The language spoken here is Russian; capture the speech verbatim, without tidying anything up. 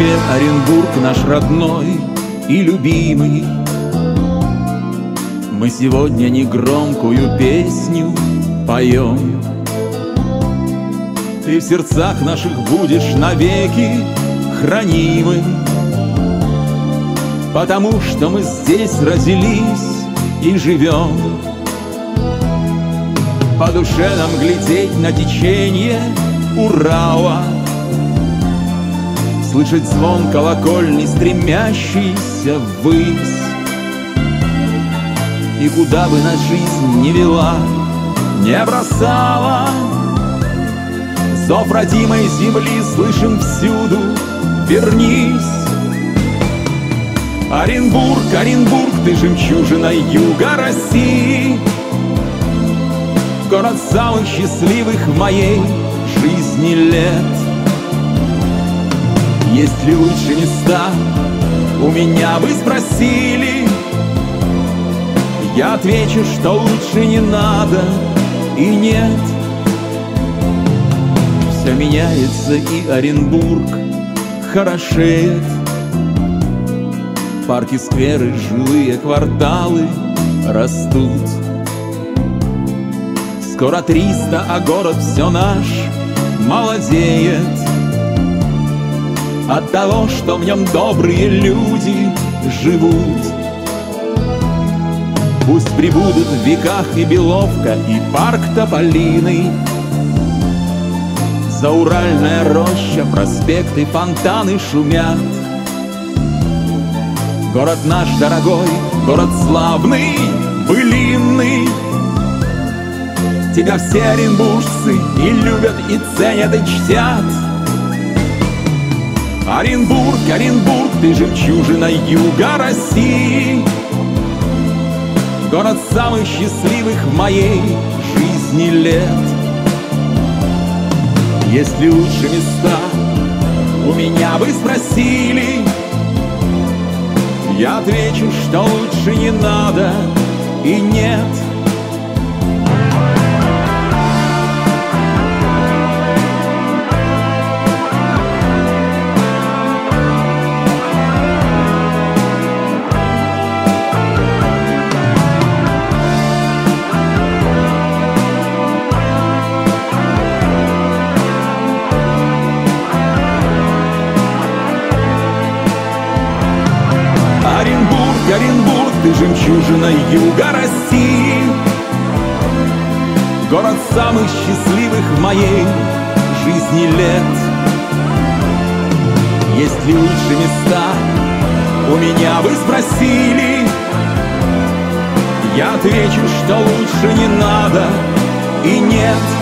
тебе, Оренбург, наш родной и любимый. Мы сегодня негромкую песню поем. Ты в сердцах наших будешь навеки хранимым, потому что мы здесь родились и живем. По душе нам глядеть на течение Урала, слышать звон колокольни, стремящийся ввысь. И куда бы нас жизнь не вела, не бросала, зов родимой земли слышим всюду: вернись. Оренбург, Оренбург, ты жемчужина юга России, город самых счастливых в моей жизни лет. Есть ли лучшие места, у меня вы спросили, я отвечу, что лучше не надо и нет. Все меняется, и Оренбург хорошеет. Парки, скверы, жилые кварталы растут. Скоро триста, а город все наш молодеет от того, что в нем добрые люди живут. Пусть прибудут в веках и Беловка, и парк Тополиный, Зауральная роща, проспекты, фонтаны шумят. Город наш дорогой, город славный, былинный, тебя все оренбуржцы и любят, и ценят, и чтят. Оренбург, Оренбург, ты жемчужина юга России, город самых счастливых в моей жизни лет. Есть ли лучшие места, у меня вы спросили, я отвечу, что лучше не надо и нет. Оренбург, Оренбург, ты жемчужина юга России, город самых счастливых в моей жизни лет. Есть ли лучшие места, у меня вы спросили, я отвечу, что лучше не надо и нет.